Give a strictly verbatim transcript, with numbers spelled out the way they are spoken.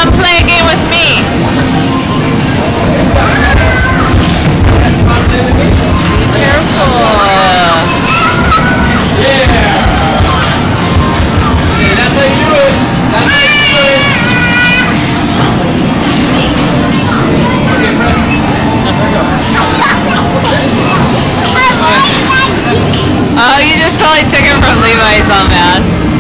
come play a game with me. Be careful. Yeah. Okay, that's how you do it. That's how you do it. Okay, Fred. There we go. Oh, you just totally took it from Levi, so mad.